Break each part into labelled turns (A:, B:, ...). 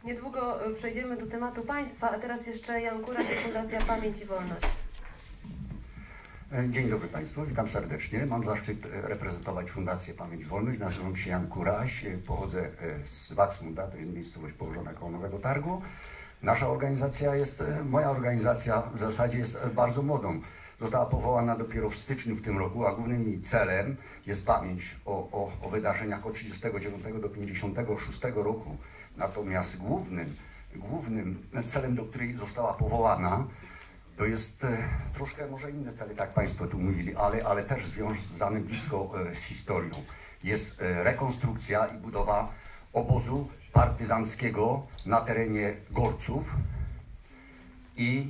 A: Niedługo przejdziemy do tematu państwa, a teraz jeszcze Jan Kuraś, Fundacja Pamięć i Wolność.
B: Dzień dobry Państwu, witam serdecznie. Mam zaszczyt reprezentować Fundację Pamięć i Wolność. Nazywam się Jan Kuraś, pochodzę z Wacmunda, to jest miejscowość położona koło Nowego Targu. Nasza organizacja moja organizacja w zasadzie jest bardzo młodą. Została powołana dopiero w styczniu w tym roku, a głównym jej celem jest pamięć o wydarzeniach od 1939 do 1956 roku. Natomiast głównym celem, do której została powołana, to jest troszkę może inne cele, tak Państwo tu mówili, ale też związane blisko z historią. Jest rekonstrukcja i budowa obozu partyzanckiego na terenie Gorców i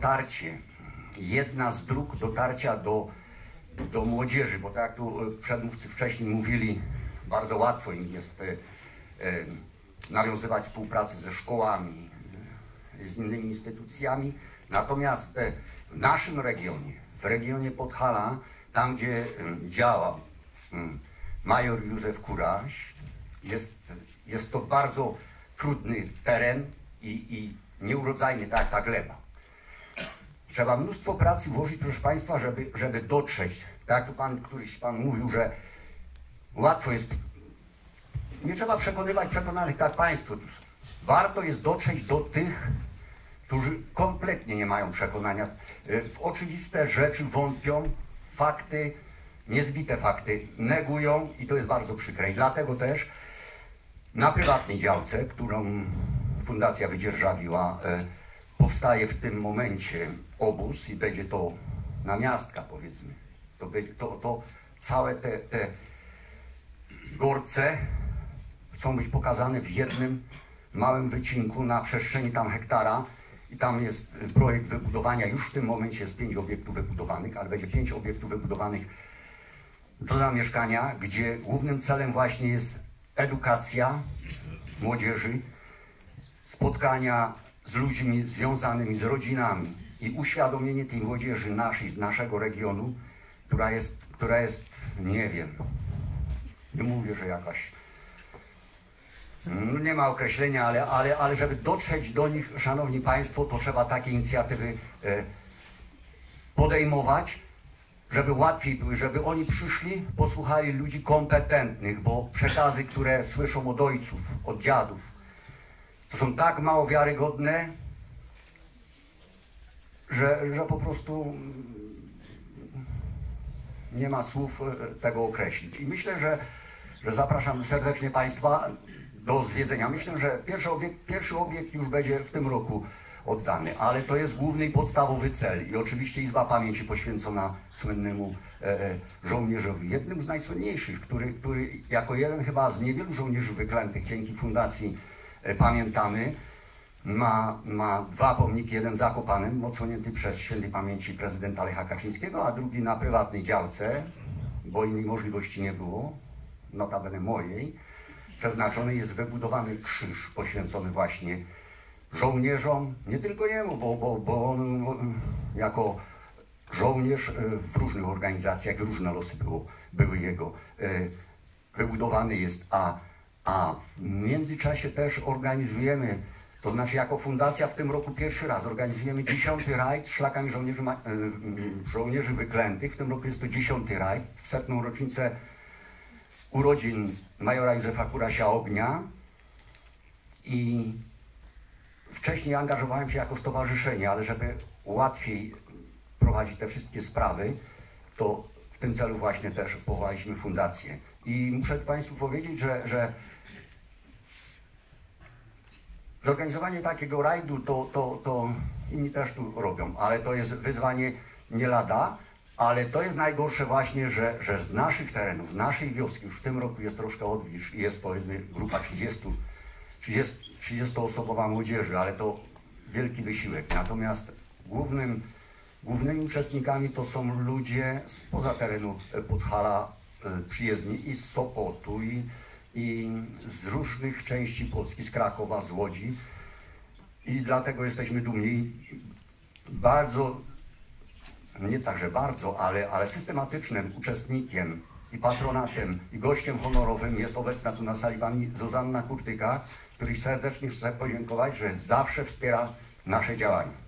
B: jedna z dróg dotarcia do młodzieży, bo tak jak tu przedmówcy wcześniej mówili, bardzo łatwo im jest nawiązywać współpracę ze szkołami, z innymi instytucjami. Natomiast w naszym regionie, w regionie Podhala, tam gdzie działa major Józef Kuraś, jest to bardzo trudny teren i nieurodzajny, tak jak ta gleba. Trzeba mnóstwo pracy włożyć, proszę Państwa, żeby dotrzeć. Tak jak tu któryś Pan mówił, że łatwo jest, nie trzeba przekonywać przekonanych, tak Państwo tu są. Warto jest dotrzeć do tych, którzy kompletnie nie mają przekonania, w oczywiste rzeczy wątpią, fakty, niezbite fakty negują i to jest bardzo przykre. I dlatego też na prywatnej działce, którą Fundacja wydzierżawiła, powstaje w tym momencie obóz i będzie to namiastka, powiedzmy. To całe te Gorce chcą być pokazane w jednym małym wycinku na przestrzeni tam hektara. I tam jest projekt wybudowania, już w tym momencie jest 5 obiektów wybudowanych, ale będzie 5 obiektów wybudowanych do zamieszkania, gdzie głównym celem właśnie jest edukacja młodzieży, spotkania z ludźmi związanymi z rodzinami i uświadomienie tej młodzieży naszej, z naszego regionu, która jest, nie wiem, nie mówię, że jakaś, nie ma określenia, ale żeby dotrzeć do nich, Szanowni Państwo, to trzeba takie inicjatywy podejmować, żeby łatwiej były, żeby oni przyszli, posłuchali ludzi kompetentnych, bo przekazy, które słyszą od ojców, od dziadów, to są tak mało wiarygodne, że po prostu nie ma słów tego określić. I myślę, że zapraszam serdecznie Państwa do zwiedzenia. Myślę, że pierwszy obiekt już będzie w tym roku oddany, ale to jest główny i podstawowy cel. I oczywiście Izba Pamięci poświęcona słynnemu żołnierzowi. Jednym z najsłynniejszych, który jako jeden chyba z niewielu żołnierzy wyklętych dzięki Fundacji pamiętamy, ma 2 pomniki, jeden w Zakopanem, odsłonięty przez świętej pamięci prezydenta Lecha Kaczyńskiego, a drugi na prywatnej działce, bo innej możliwości nie było, notabene mojej. Przeznaczony jest wybudowany krzyż poświęcony właśnie żołnierzom, nie tylko jemu, bo on jako żołnierz w różnych organizacjach różne losy były jego. Wybudowany jest, a w międzyczasie też organizujemy, to znaczy jako fundacja w tym roku pierwszy raz organizujemy 10. rajd z szlakami żołnierzy wyklętych. W tym roku jest to 10. rajd w 100. rocznicę urodzin majora Józefa Kurasia Ognia i wcześniej angażowałem się jako stowarzyszenie, ale żeby łatwiej prowadzić te wszystkie sprawy, to w tym celu właśnie też powołaliśmy fundację. I muszę Państwu powiedzieć, że zorganizowanie takiego rajdu to inni też tu robią, ale to jest wyzwanie nie lada. Ale to jest najgorsze właśnie, że z naszych terenów, z naszej wioski już w tym roku jest troszkę odwilż i jest powiedzmy grupa 30-osobowa młodzieży, ale to wielki wysiłek. Natomiast głównymi uczestnikami to są ludzie spoza terenu Podhala, przyjezdni i z Sopotu, i z różnych części Polski, z Krakowa, z Łodzi. I dlatego jesteśmy dumni. Bardzo, nie tak, że bardzo, ale systematycznym uczestnikiem i patronatem, i gościem honorowym jest obecna tu na sali pani Zuzanna Kurtyka, której serdecznie chcę podziękować, że zawsze wspiera nasze działania.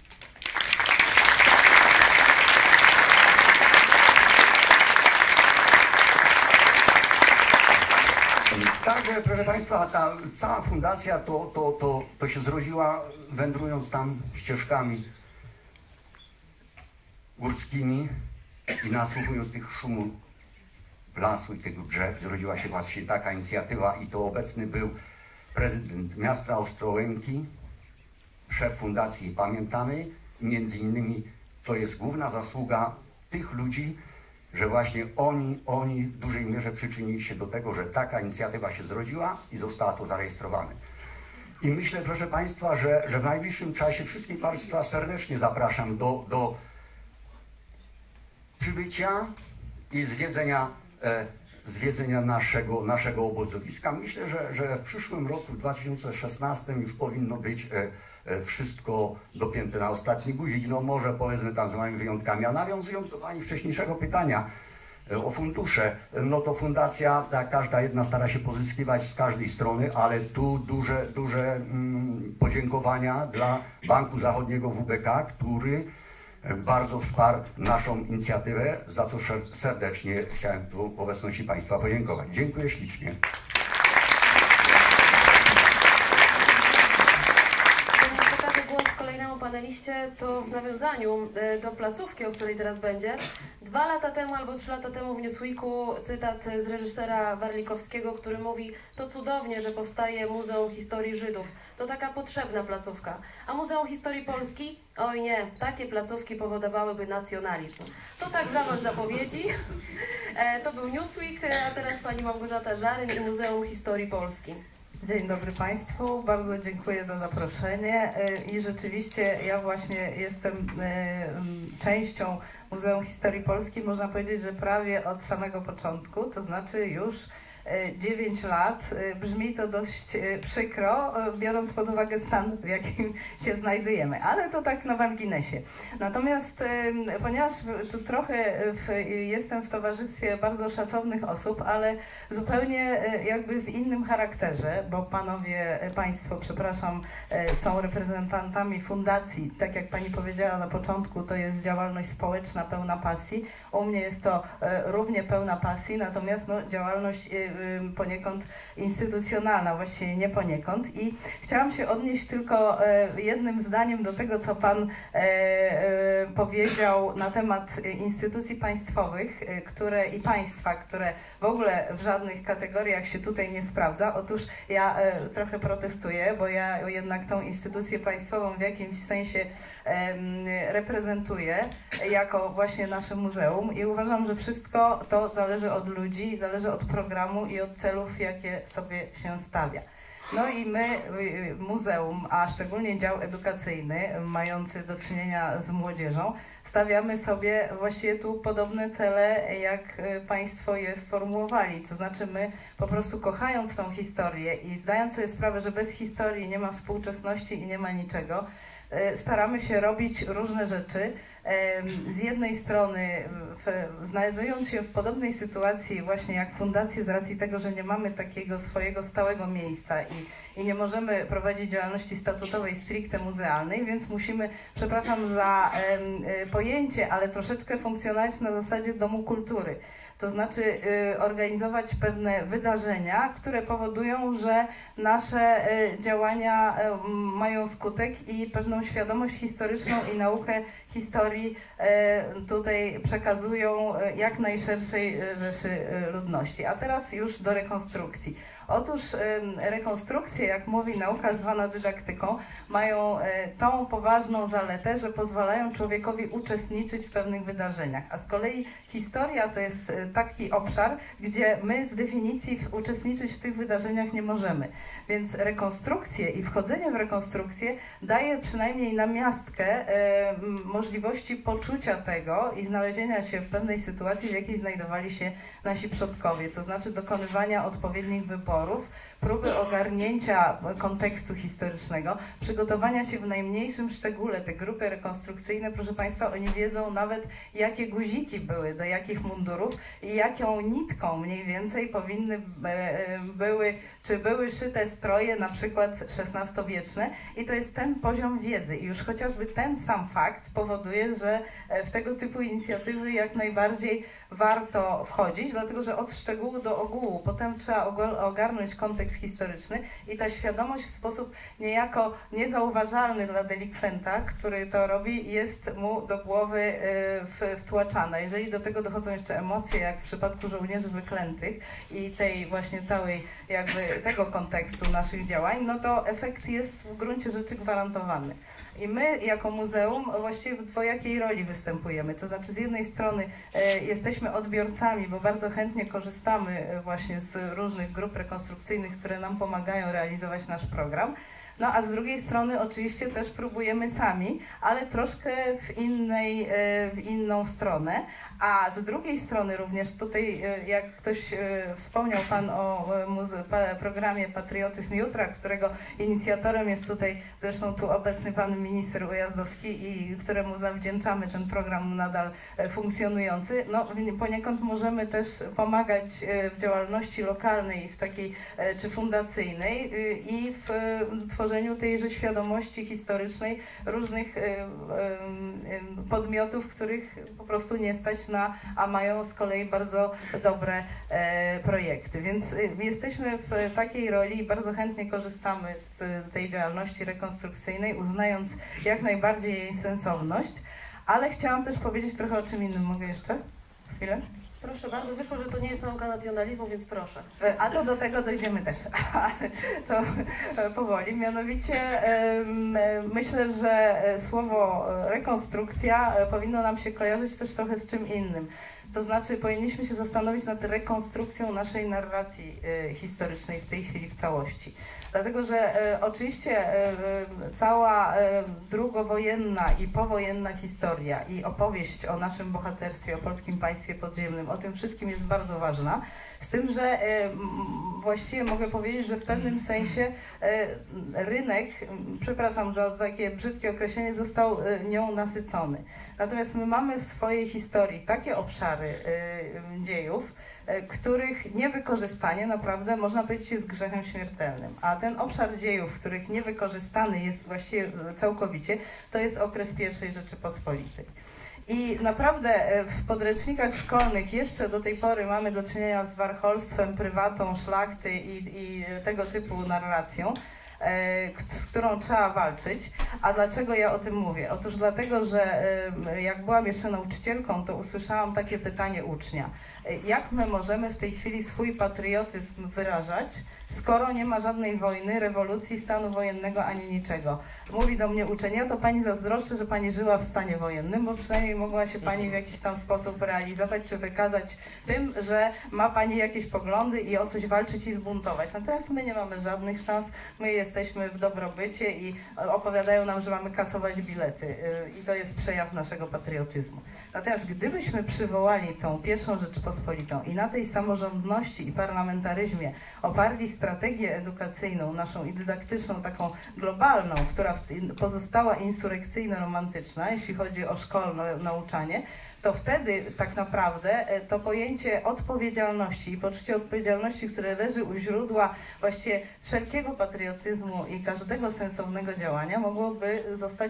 B: Także, proszę Państwa, ta cała fundacja to się zrodziła wędrując tam ścieżkami górskimi i nasłuchując tych szumów lasu i tych drzew. Zrodziła się właśnie taka inicjatywa i to obecny był prezydent miasta Ostrołęki, szef fundacji Pamiętamy. Między innymi to jest główna zasługa tych ludzi, że właśnie oni w dużej mierze przyczynili się do tego, że taka inicjatywa się zrodziła i została to zarejestrowane. I myślę, proszę Państwa, że w najbliższym czasie wszystkich Państwa serdecznie zapraszam do przybycia i zwiedzenia naszego obozowiska. Myślę, że w przyszłym roku, w 2016 już powinno być wszystko dopięte na ostatni guzik. No może powiedzmy tam z małymi wyjątkami. A nawiązując do Pani wcześniejszego pytania o fundusze, no to fundacja, tak każda jedna stara się pozyskiwać z każdej strony, ale tu duże podziękowania dla Banku Zachodniego WBK, który bardzo wsparł naszą inicjatywę, za co serdecznie chciałem tu w obecności Państwa podziękować. Dziękuję ślicznie.
A: Paneliście, to w nawiązaniu do placówki, o której teraz będzie. 2 lata temu albo 3 lata temu w Newsweeku cytat z reżysera Warlikowskiego, który mówi: to cudownie, że powstaje Muzeum Historii Żydów. To taka potrzebna placówka. A Muzeum Historii Polski? Oj nie, takie placówki powodowałyby nacjonalizm. To tak w ramach zapowiedzi. To był Newsweek, a teraz pani Małgorzata Żaryn i Muzeum Historii Polski.
C: Dzień dobry Państwu, bardzo dziękuję za zaproszenie i rzeczywiście ja właśnie jestem częścią Muzeum Historii Polski, można powiedzieć, że prawie od samego początku, to znaczy już 9 lat. Brzmi to dość przykro, biorąc pod uwagę stan, w jakim się znajdujemy, ale to tak na marginesie. Natomiast ponieważ tu trochę jestem w towarzystwie bardzo szacownych osób, ale zupełnie jakby w innym charakterze, bo Państwo, przepraszam, są reprezentantami fundacji. Tak jak Pani powiedziała na początku, to jest działalność społeczna pełna pasji. U mnie jest to równie pełna pasji, natomiast no, działalność poniekąd instytucjonalna, właściwie nie poniekąd. I chciałam się odnieść tylko jednym zdaniem do tego, co Pan powiedział na temat instytucji państwowych, i państwa, które w ogóle w żadnych kategoriach się tutaj nie sprawdza. Otóż ja trochę protestuję, bo ja jednak tą instytucję państwową w jakimś sensie reprezentuję jako właśnie nasze muzeum i uważam, że wszystko to zależy od ludzi, zależy od programu i od celów, jakie sobie się stawia. No i my, muzeum, a szczególnie dział edukacyjny, mający do czynienia z młodzieżą, stawiamy sobie właściwie tu podobne cele, jak Państwo je sformułowali. To znaczy my po prostu kochając tą historię i zdając sobie sprawę, że bez historii nie ma współczesności i nie ma niczego, staramy się robić różne rzeczy. Z jednej strony znajdując się w podobnej sytuacji właśnie jak fundacje z racji tego, że nie mamy takiego swojego stałego miejsca i nie możemy prowadzić działalności statutowej stricte muzealnej, więc musimy, przepraszam za pojęcie, ale troszeczkę funkcjonować na zasadzie domu kultury. To znaczy organizować pewne wydarzenia, które powodują, że nasze działania mają skutek i pewną świadomość historyczną i naukę historii tutaj przekazują jak najszerszej rzeszy ludności. A teraz już do rekonstrukcji. Otóż rekonstrukcje, jak mówi nauka zwana dydaktyką, mają tą poważną zaletę, że pozwalają człowiekowi uczestniczyć w pewnych wydarzeniach. A z kolei historia to jest taki obszar, gdzie my z definicji uczestniczyć w tych wydarzeniach nie możemy. Więc rekonstrukcje i wchodzenie w rekonstrukcję daje przynajmniej namiastkę możliwości poczucia tego i znalezienia się w pewnej sytuacji, w jakiej znajdowali się nasi przodkowie. To znaczy dokonywania odpowiednich wyborów, próby ogarnięcia kontekstu historycznego, przygotowania się w najmniejszym szczególe. Te grupy rekonstrukcyjne, proszę Państwa, oni wiedzą nawet, jakie guziki były do jakich mundurów i jaką nitką mniej więcej powinny były szyte stroje, na przykład XVI-wieczne, i to jest ten poziom wiedzy. I już chociażby ten sam fakt powoduje, że w tego typu inicjatywy jak najbardziej warto wchodzić, dlatego że od szczegółu do ogółu potem trzeba ogarnąć kontekst historyczny i ta świadomość w sposób niejako niezauważalny dla delikwenta, który to robi, jest mu do głowy wtłaczana. Jeżeli do tego dochodzą jeszcze emocje, jak w przypadku żołnierzy wyklętych i tej właśnie całej jakby tego kontekstu naszych działań, no to efekt jest w gruncie rzeczy gwarantowany. I my jako muzeum właściwie w dwojakiej roli występujemy. To znaczy z jednej strony jesteśmy odbiorcami, bo bardzo chętnie korzystamy właśnie z różnych grup rekonstrukcyjnych, które nam pomagają realizować nasz program. No a z drugiej strony oczywiście też próbujemy sami, ale troszkę w inną stronę. A z drugiej strony również tutaj, jak ktoś wspomniał Pan o programie Patriotyzm Jutra, którego inicjatorem jest tutaj zresztą tu obecny Pan Minister Ujazdowski i któremu zawdzięczamy ten program nadal funkcjonujący. No poniekąd możemy też pomagać w działalności lokalnej, w takiej czy fundacyjnej i w tworzeniu tejże świadomości historycznej różnych podmiotów, których po prostu nie stać a mają z kolei bardzo dobre projekty. Więc jesteśmy w takiej roli i bardzo chętnie korzystamy z tej działalności rekonstrukcyjnej, uznając jak najbardziej jej sensowność, ale chciałam też powiedzieć trochę o czym innym. Mogę jeszcze? Chwilę?
A: Proszę bardzo, wyszło, że to nie jest nauka nacjonalizmu, więc proszę.
C: A to do tego dojdziemy też, to powoli. Mianowicie myślę, że słowo rekonstrukcja powinno nam się kojarzyć też trochę z czym innym. To znaczy powinniśmy się zastanowić nad rekonstrukcją naszej narracji historycznej w tej chwili w całości. Dlatego, że oczywiście cała drugowojenna i powojenna historia i opowieść o naszym bohaterstwie, o polskim państwie podziemnym, o tym wszystkim jest bardzo ważna. Z tym, że właściwie mogę powiedzieć, że w pewnym sensie rynek, przepraszam za takie brzydkie określenie, został nią nasycony. Natomiast my mamy w swojej historii takie obszary dziejów, których niewykorzystanie naprawdę można powiedzieć jest grzechem śmiertelnym. A ten obszar dziejów, których niewykorzystany jest właściwie całkowicie, to jest okres I Rzeczypospolitej. I naprawdę w podręcznikach szkolnych jeszcze do tej pory mamy do czynienia z warcholstwem, prywatą, szlachty i tego typu narracją, z którą trzeba walczyć. A dlaczego ja o tym mówię? Otóż dlatego, że jak byłam jeszcze nauczycielką, to usłyszałam takie pytanie ucznia. Jak my możemy w tej chwili swój patriotyzm wyrażać, skoro nie ma żadnej wojny, rewolucji, stanu wojennego ani niczego? Mówi do mnie uczeń, ja to pani zazdroszczę, że pani żyła w stanie wojennym, bo przynajmniej mogła się pani w jakiś tam sposób realizować, czy wykazać tym, że ma pani jakieś poglądy i o coś walczyć i zbuntować. Natomiast my nie mamy żadnych szans, my jesteśmy w dobrobycie i opowiadają nam, że mamy kasować bilety i to jest przejaw naszego patriotyzmu. Natomiast gdybyśmy przywołali tą pierwszą Rzeczypospolitą i na tej samorządności i parlamentaryzmie oparli strategię edukacyjną, naszą i dydaktyczną, taką globalną, która pozostała insurekcyjno-romantyczna, jeśli chodzi o szkolne nauczanie, to wtedy tak naprawdę to pojęcie odpowiedzialności i poczucie odpowiedzialności, które leży u źródła właściwie wszelkiego patriotyzmu i każdego sensownego działania, mogłoby zostać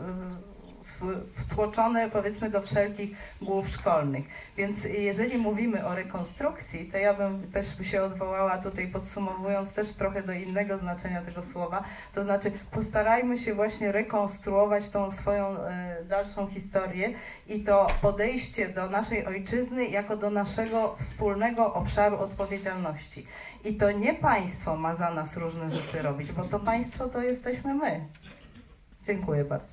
C: wtłoczone, powiedzmy, do wszelkich głów szkolnych. Więc jeżeli mówimy o rekonstrukcji, to ja bym też się odwołała tutaj, podsumowując też trochę do innego znaczenia tego słowa, to znaczy postarajmy się właśnie rekonstruować tą swoją dalszą historię i to podejście do naszej ojczyzny jako do naszego wspólnego obszaru odpowiedzialności. I to nie państwo ma za nas różne rzeczy robić, bo to państwo to jesteśmy my. Dziękuję bardzo.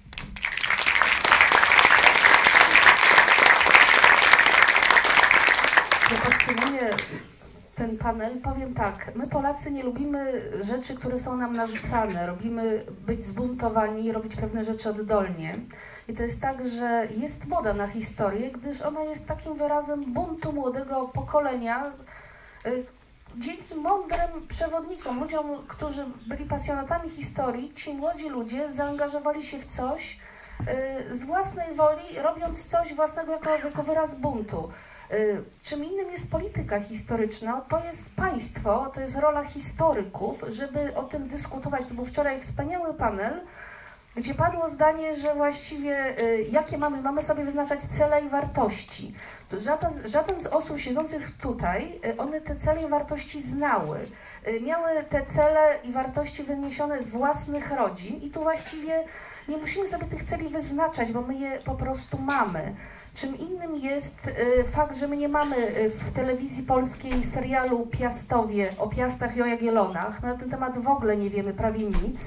D: Podsumuję ten panel, powiem tak, my Polacy nie lubimy rzeczy, które są nam narzucane, lubimy być zbuntowani, robić pewne rzeczy oddolnie. I to jest tak, że jest moda na historię, gdyż ona jest takim wyrazem buntu młodego pokolenia. Dzięki mądrym przewodnikom, ludziom, którzy byli pasjonatami historii, ci młodzi ludzie zaangażowali się w coś z własnej woli, robiąc coś własnego jako wyraz buntu. Czym innym jest polityka historyczna, to jest państwo, to jest rola historyków, żeby o tym dyskutować. To był wczoraj wspaniały panel, gdzie padło zdanie, że właściwie jakie mamy sobie wyznaczać cele i wartości. To żaden z osób siedzących tutaj, one te cele i wartości znały. Miały te cele i wartości wyniesione z własnych rodzin i tu właściwie nie musimy sobie tych celi wyznaczać, bo my je po prostu mamy. Czym innym jest fakt, że my nie mamy w telewizji polskiej serialu Piastowie o Piastach i o Jagiellonach. Na ten temat w ogóle nie wiemy prawie nic.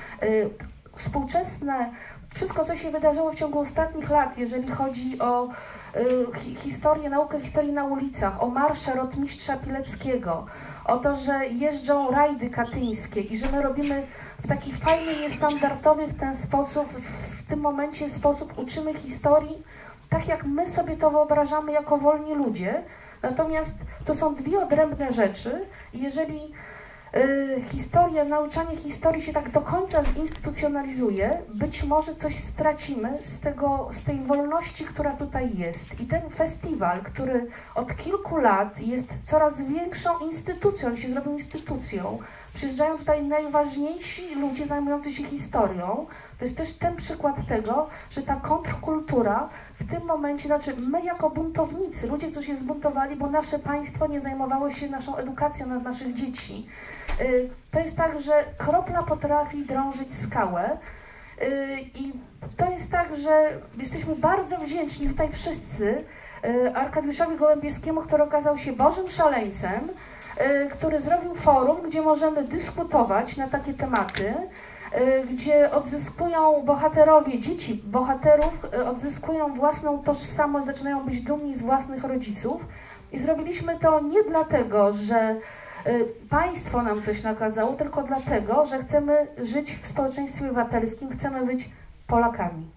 D: Współczesne, wszystko co się wydarzyło w ciągu ostatnich lat, jeżeli chodzi o historię, naukę historii na ulicach, o marsze rotmistrza Pileckiego, o to, że jeżdżą rajdy katyńskie i że my robimy w taki fajny, niestandardowy w ten sposób, w tym momencie sposób uczymy historii, tak jak my sobie to wyobrażamy jako wolni ludzie. Natomiast to są dwie odrębne rzeczy i jeżeli historia, nauczanie historii się tak do końca zinstytucjonalizuje, być może coś stracimy z tej wolności, która tutaj jest. I ten festiwal, który od kilku lat jest coraz większą instytucją, on się zrobił instytucją, przyjeżdżają tutaj najważniejsi ludzie zajmujący się historią. To jest też ten przykład tego, że ta kontrkultura w tym momencie, znaczy my jako buntownicy, ludzie, którzy się zbuntowali, bo nasze państwo nie zajmowało się naszą edukacją naszych dzieci. To jest tak, że kropla potrafi drążyć skałę i to jest tak, że jesteśmy bardzo wdzięczni tutaj wszyscy Arkadiuszowi Gołębieskiemu, który okazał się Bożym szaleńcem, który zrobił forum, gdzie możemy dyskutować na takie tematy, gdzie odzyskują bohaterowie, dzieci bohaterów odzyskują własną tożsamość, zaczynają być dumni z własnych rodziców. I zrobiliśmy to nie dlatego, że państwo nam coś nakazało, tylko dlatego, że chcemy żyć w społeczeństwie obywatelskim, chcemy być Polakami.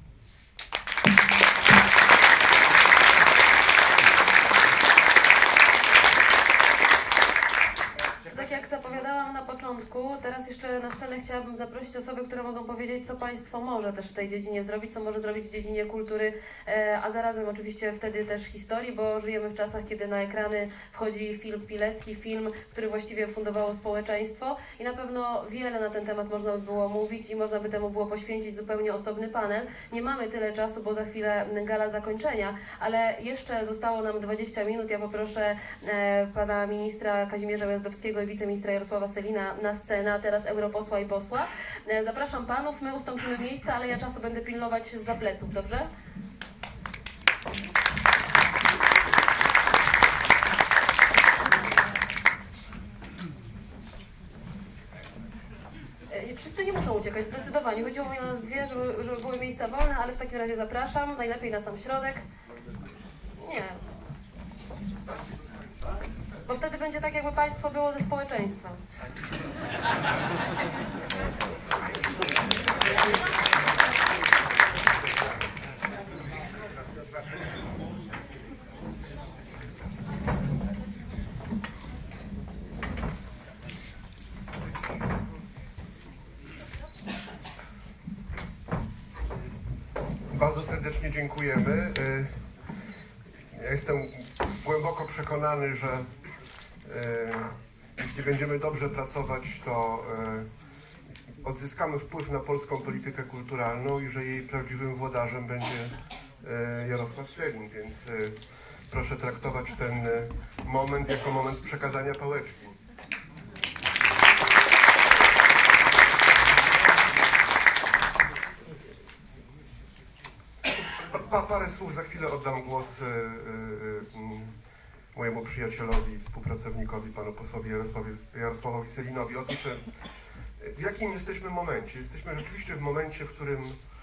A: Tak jak zapowiadałam na początku, teraz jeszcze na scenę chciałabym zaprosić osoby, które mogą powiedzieć, co państwo może też w tej dziedzinie zrobić, co może zrobić w dziedzinie kultury, a zarazem oczywiście wtedy też historii, bo żyjemy w czasach, kiedy na ekrany wchodzi film Pilecki, film, który właściwie fundowało społeczeństwo i na pewno wiele na ten temat można by było mówić i można by temu było poświęcić zupełnie osobny panel. Nie mamy tyle czasu, bo za chwilę gala zakończenia, ale jeszcze zostało nam 20 minut. Ja poproszę pana ministra Kazimierza Ujazdowskiego i wiceministra Jarosława Sellina na scenę, a teraz europosła i posła. Zapraszam panów, my ustąpimy miejsca, ale ja czasu będę pilnować zza pleców, dobrze? Wszyscy nie muszą uciekać, zdecydowanie. Chodziło mi o nas dwie, żeby były miejsca wolne, ale w takim razie zapraszam, najlepiej na sam środek. Nie. Bo wtedy będzie tak, jakby państwo było ze społeczeństwem.
E: Bardzo serdecznie dziękujemy. Ja jestem głęboko przekonany, że jeśli będziemy dobrze pracować, to odzyskamy wpływ na polską politykę kulturalną i że jej prawdziwym włodarzem będzie Jarosław Sellin, więc proszę traktować ten moment jako moment przekazania pałeczki. Parę słów, za chwilę oddam głos mojemu przyjacielowi i współpracownikowi, panu posłowi Jarosławowi Sellinowi. Otóż w jakim jesteśmy momencie? Jesteśmy rzeczywiście w momencie, w którym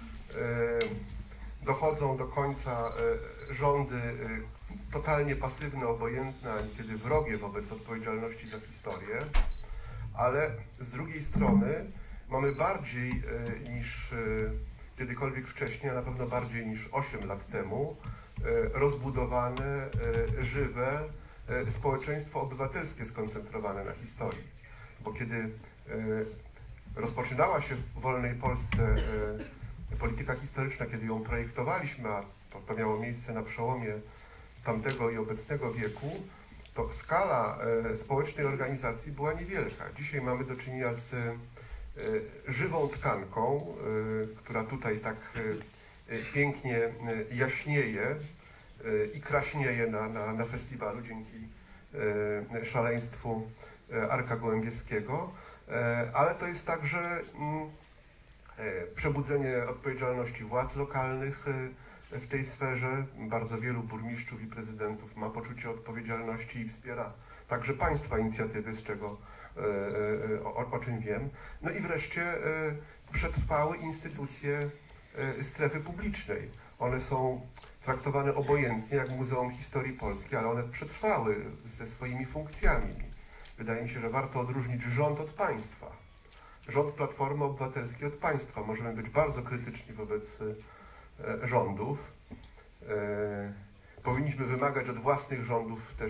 E: dochodzą do końca rządy totalnie pasywne, obojętne, a niekiedy wrogie wobec odpowiedzialności za historię, ale z drugiej strony mamy bardziej niż kiedykolwiek wcześniej, a na pewno bardziej niż 8 lat temu, rozbudowane, żywe społeczeństwo obywatelskie skoncentrowane na historii. Bo kiedy rozpoczynała się w wolnej Polsce polityka historyczna, kiedy ją projektowaliśmy, a to miało miejsce na przełomie tamtego i obecnego wieku, to skala społecznej organizacji była niewielka. Dzisiaj mamy do czynienia z żywą tkanką, która tutaj tak pięknie jaśnieje i kraśnieje na festiwalu dzięki szaleństwu Arka Gołębiewskiego, ale to jest także przebudzenie odpowiedzialności władz lokalnych w tej sferze. Bardzo wielu burmistrzów i prezydentów ma poczucie odpowiedzialności i wspiera także państwa inicjatywy, z czego o czym wiem. No i wreszcie przetrwały instytucje strefy publicznej. One są traktowane obojętnie jak Muzeum Historii Polski, ale one przetrwały ze swoimi funkcjami. Wydaje mi się, że warto odróżnić rząd od państwa. Rząd Platformy Obywatelskiej od państwa. Możemy być bardzo krytyczni wobec rządów. Powinniśmy wymagać od własnych rządów też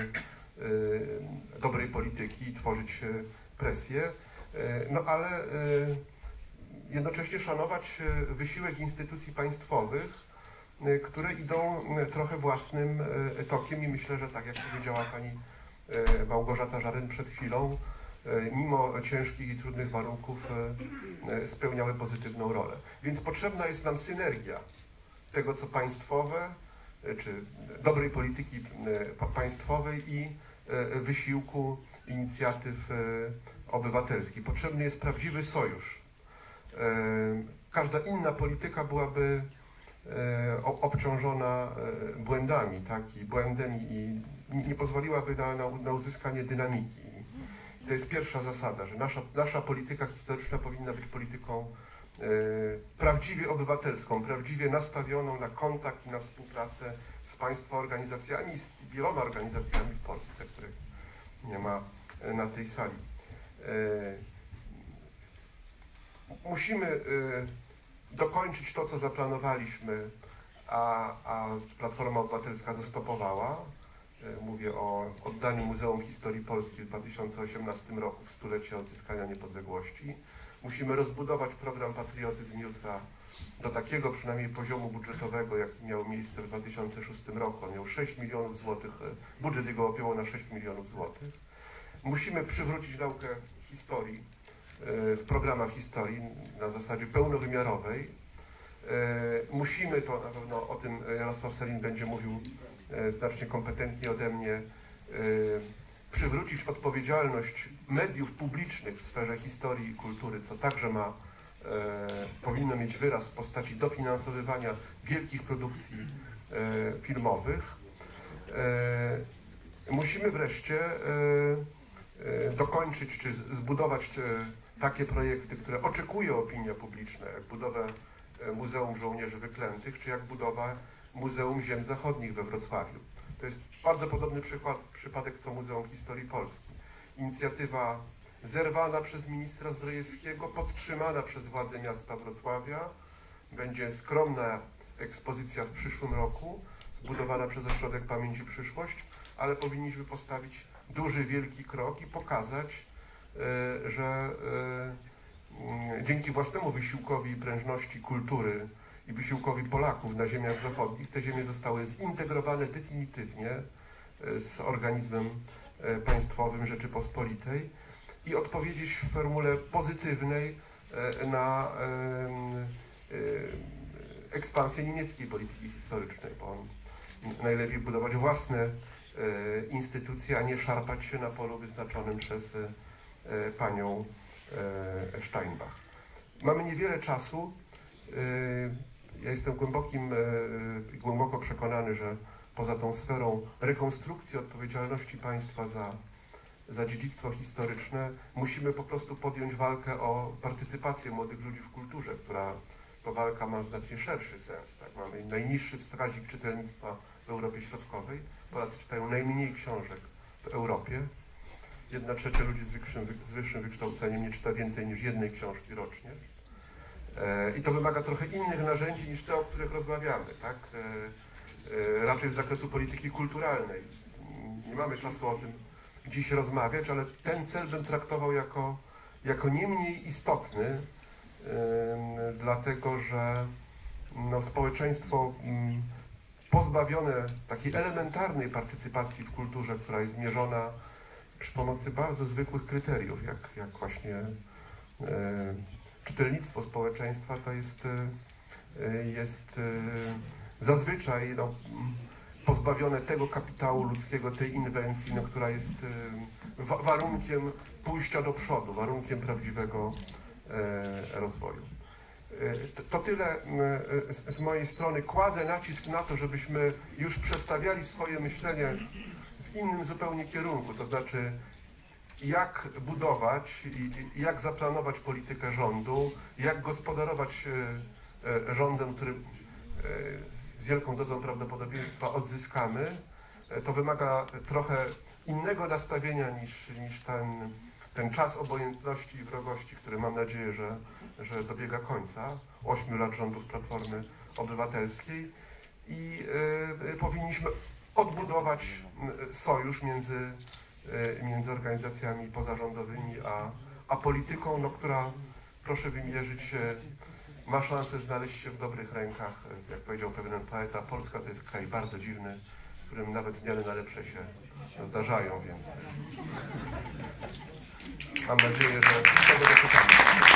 E: dobrej polityki i tworzyć presję, no ale jednocześnie szanować wysiłek instytucji państwowych, które idą trochę własnym tokiem i myślę, że tak jak powiedziała pani Małgorzata Żaryn przed chwilą, mimo ciężkich i trudnych warunków spełniały pozytywną rolę. Więc potrzebna jest nam synergia tego, co państwowe, czy dobrej polityki państwowej i wysiłku inicjatyw obywatelskich. Potrzebny jest prawdziwy sojusz. Każda inna polityka byłaby obciążona błędami, tak, i błędem i nie pozwoliłaby na uzyskanie dynamiki. I to jest pierwsza zasada, że nasza polityka historyczna powinna być polityką prawdziwie obywatelską, prawdziwie nastawioną na kontakt i na współpracę z państwa organizacjami, z wieloma organizacjami w Polsce, których nie ma na tej sali. Musimy dokończyć to, co zaplanowaliśmy, a Platforma Obywatelska zastopowała. Mówię o oddaniu Muzeum Historii Polski w 2018 roku w stulecie odzyskania niepodległości. Musimy rozbudować program Patriotyzm Jutra do takiego przynajmniej poziomu budżetowego, jaki miał miejsce w 2006 roku. On miał 6 milionów złotych, budżet jego opiewał na 6 milionów złotych. Musimy przywrócić naukę historii w programach historii na zasadzie pełnowymiarowej. Musimy, to na pewno o tym Jarosław Sellin będzie mówił znacznie kompetentnie ode mnie, przywrócić odpowiedzialność mediów publicznych w sferze historii i kultury, co także powinno mieć wyraz w postaci dofinansowywania wielkich produkcji filmowych. Musimy wreszcie dokończyć czy zbudować takie projekty, które oczekuje opinia publiczna, jak budowę Muzeum Żołnierzy Wyklętych, czy jak budowa Muzeum Ziem Zachodnich we Wrocławiu. To jest bardzo podobny przypadek co Muzeum Historii Polski. Inicjatywa zerwana przez ministra Zdrojewskiego, podtrzymana przez władze miasta Wrocławia. Będzie skromna ekspozycja w przyszłym roku, zbudowana przez Ośrodek Pamięć i Przyszłość, ale powinniśmy postawić duży, wielki krok i pokazać, że dzięki własnemu wysiłkowi i prężności kultury i wysiłkowi Polaków na ziemiach zachodnich te ziemie zostały zintegrowane definitywnie z organizmem państwowym Rzeczypospolitej i odpowiedzieć w formule pozytywnej na ekspansję niemieckiej polityki historycznej, bo najlepiej budować własne instytucje, a nie szarpać się na polu wyznaczonym przez panią Steinbach. Mamy niewiele czasu. Ja jestem głęboko przekonany, że poza tą sferą rekonstrukcji odpowiedzialności państwa za dziedzictwo historyczne musimy po prostu podjąć walkę o partycypację młodych ludzi w kulturze, która to walka ma znacznie szerszy sens. Tak? Mamy najniższy wskaźnik czytelnictwa w Europie Środkowej. Polacy czytają najmniej książek w Europie. 1/3 ludzi z wyższym wykształceniem nie czyta więcej niż jednej książki rocznie. I to wymaga trochę innych narzędzi niż te, o których rozmawiamy, tak? Raczej z zakresu polityki kulturalnej. Nie mamy czasu o tym dziś rozmawiać, ale ten cel bym traktował jako nie mniej istotny, dlatego że no, społeczeństwo pozbawione takiej elementarnej partycypacji w kulturze, która jest mierzona przy pomocy bardzo zwykłych kryteriów, jak właśnie czytelnictwo społeczeństwa, to jest zazwyczaj pozbawione tego kapitału ludzkiego, tej inwencji, która jest warunkiem pójścia do przodu, warunkiem prawdziwego rozwoju. To tyle z mojej strony. Kładę nacisk na to, żebyśmy już przestawiali swoje myślenie w innym zupełnie kierunku, to znaczy jak budować i jak zaplanować politykę rządu, jak gospodarować rządem, który z wielką dozą prawdopodobieństwa odzyskamy. To wymaga trochę innego nastawienia niż ten czas obojętności i wrogości, który mam nadzieję, że dobiega końca, 8 lat rządów Platformy Obywatelskiej, i powinniśmy odbudować sojusz między organizacjami pozarządowymi a polityką, która, proszę wymierzyć się, ma szansę znaleźć się w dobrych rękach. Jak powiedział pewien poeta, Polska to jest kraj bardzo dziwny, w którym nawet zmiany na lepsze się zdarzają, więc mam nadzieję, że tego doczekamy.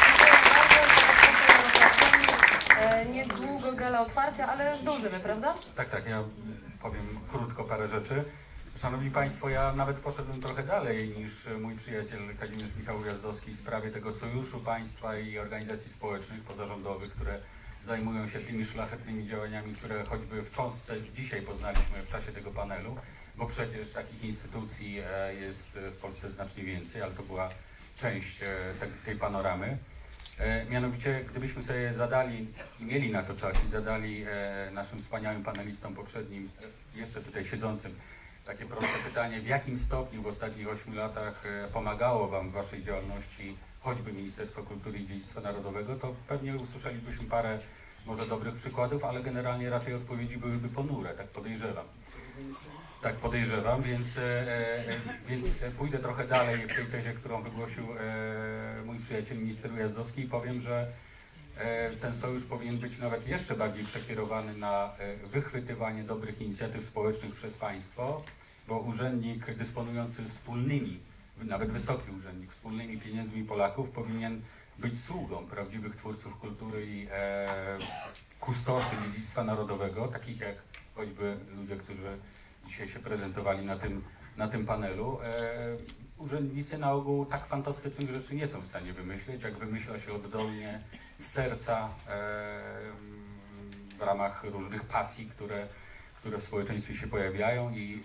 A: Niedługo gala otwarcia, ale zdążymy, prawda?
F: Tak, ja powiem krótko parę rzeczy. Szanowni Państwo, ja nawet poszedłem trochę dalej niż mój przyjaciel Kazimierz Michał Ujazdowski w sprawie tego sojuszu państwa i organizacji społecznych, pozarządowych, które zajmują się tymi szlachetnymi działaniami, które choćby w cząstce dzisiaj poznaliśmy w czasie tego panelu, bo przecież takich instytucji jest w Polsce znacznie więcej, ale to była część tej panoramy. Mianowicie, gdybyśmy sobie mieli na to czas i zadali naszym wspaniałym panelistom poprzednim, jeszcze tutaj siedzącym, takie proste pytanie, w jakim stopniu w ostatnich 8 latach pomagało Wam w Waszej działalności choćby Ministerstwo Kultury i Dziedzictwa Narodowego, to pewnie usłyszelibyśmy parę może dobrych przykładów, ale generalnie raczej odpowiedzi byłyby ponure, tak podejrzewam. Tak podejrzewam, więc pójdę trochę dalej w tej tezie, którą wygłosił mój przyjaciel minister Ujazdowski, i powiem, że ten sojusz powinien być nawet jeszcze bardziej przekierowany na wychwytywanie dobrych inicjatyw społecznych przez państwo, bo urzędnik dysponujący wspólnymi, nawet wysoki urzędnik, wspólnymi pieniędzmi Polaków powinien być sługą prawdziwych twórców kultury i kustoszy dziedzictwa narodowego, takich jak choćby ludzie, którzy dzisiaj się prezentowali na tym panelu. Urzędnicy na ogół tak fantastycznych rzeczy nie są w stanie wymyśleć, jak wymyśla się oddolnie z serca w ramach różnych pasji, które w społeczeństwie się pojawiają i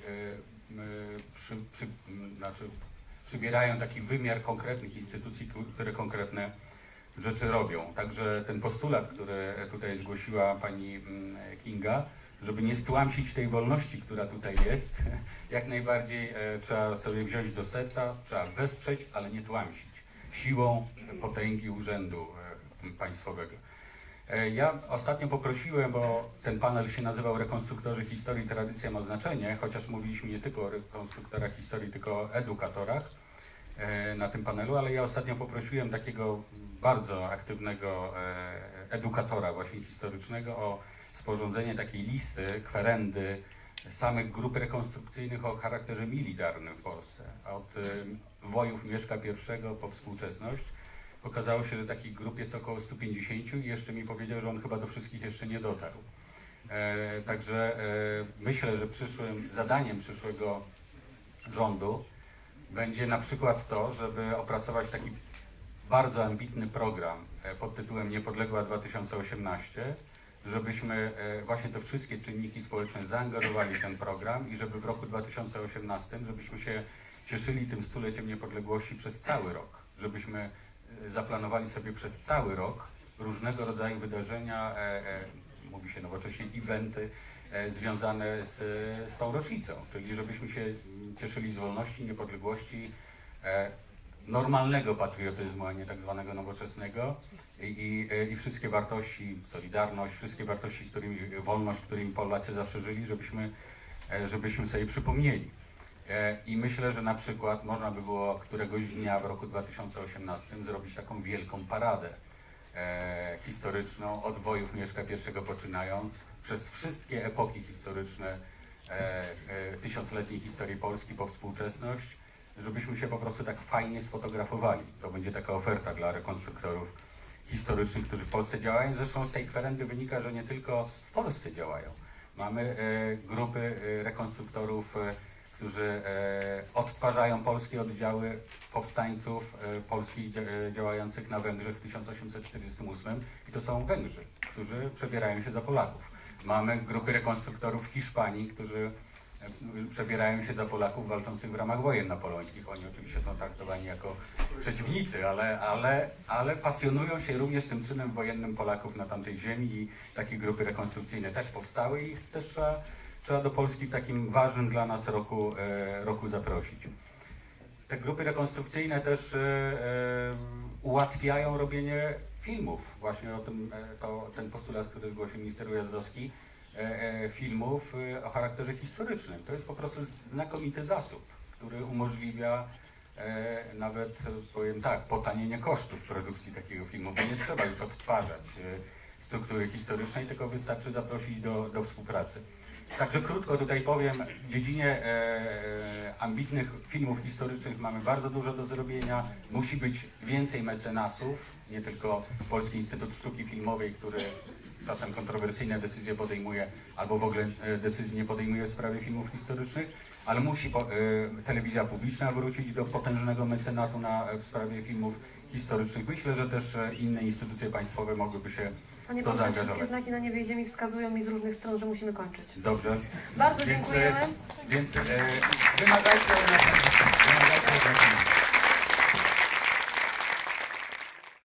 F: przybierają taki wymiar konkretnych instytucji, które konkretne rzeczy robią. Także ten postulat, który tutaj zgłosiła pani Kinga, żeby nie stłamsić tej wolności, która tutaj jest, jak najbardziej trzeba sobie wziąć do serca, trzeba wesprzeć, ale nie tłamsić siłą potęgi urzędu państwowego. Ja ostatnio poprosiłem, bo ten panel się nazywał Rekonstruktorzy Historii, Tradycja ma znaczenie, chociaż mówiliśmy nie tylko o rekonstruktorach historii, tylko o edukatorach na tym panelu, ale ja ostatnio poprosiłem takiego bardzo aktywnego edukatora właśnie historycznego o sporządzenie takiej listy, kwerendy samych grup rekonstrukcyjnych o charakterze militarnym w Polsce, od wojów Mieszka I po współczesność. Okazało się, że takich grup jest około 150 i jeszcze mi powiedział, że on chyba do wszystkich jeszcze nie dotarł. Także myślę, że zadaniem przyszłego rządu będzie na przykład to, żeby opracować taki bardzo ambitny program pod tytułem Niepodległa 2018, żebyśmy właśnie te wszystkie czynniki społeczne zaangażowali w ten program i żeby w roku 2018, żebyśmy się cieszyli tym stuleciem niepodległości przez cały rok, żebyśmy zaplanowali sobie przez cały rok różnego rodzaju wydarzenia, mówi się nowocześnie eventy, związane z tą rocznicą, czyli żebyśmy się cieszyli z wolności, niepodległości, normalnego patriotyzmu, a nie tak zwanego nowoczesnego i wszystkie wartości, solidarność, wszystkie wartości, wolność, którymi Polacy zawsze żyli, żebyśmy sobie przypomnieli. I myślę, że na przykład można by było któregoś dnia w roku 2018 zrobić taką wielką paradę historyczną, od wojów Mieszka I poczynając, przez wszystkie epoki historyczne tysiącletniej historii Polski po współczesność, żebyśmy się po prostu tak fajnie sfotografowali. To będzie taka oferta dla rekonstruktorów historycznych, którzy w Polsce działają. Zresztą z tej kwerendy wynika, że nie tylko w Polsce działają. Mamy grupy rekonstruktorów, którzy odtwarzają polskie oddziały powstańców polskich działających na Węgrzech w 1848 i to są Węgrzy, którzy przebierają się za Polaków. Mamy grupy rekonstruktorów w Hiszpanii, którzy przebierają się za Polaków walczących w ramach wojen napoleońskich. Oni oczywiście są traktowani jako przeciwnicy, ale pasjonują się również tym czynem wojennym Polaków na tamtej ziemi i takie grupy rekonstrukcyjne też powstały i też trzeba do Polski w takim ważnym dla nas roku zaprosić. Te grupy rekonstrukcyjne też ułatwiają robienie filmów. Właśnie o tym, ten postulat, który zgłosił minister Ujazdowski, filmów o charakterze historycznym. To jest po prostu znakomity zasób, który umożliwia nawet, powiem tak, potanienie kosztów produkcji takiego filmu, bo nie trzeba już odtwarzać struktury historycznej, tylko wystarczy zaprosić do współpracy. Także krótko tutaj powiem, w dziedzinie ambitnych filmów historycznych mamy bardzo dużo do zrobienia. Musi być więcej mecenasów, nie tylko Polski Instytut Sztuki Filmowej, który czasem kontrowersyjne decyzje podejmuje, albo w ogóle decyzji nie podejmuje w sprawie filmów historycznych, ale musi telewizja publiczna wrócić do potężnego mecenatu w sprawie filmów historycznych. Myślę, że też inne instytucje państwowe mogłyby się
A: Panie
F: to
A: pośle,
F: zaangażować.
A: wszystkie znaki na niebie i ziemi wskazują mi z różnych stron, że musimy kończyć.
F: Dobrze.
A: Bardzo dziękujemy.
F: Więc wymagajcie od nas.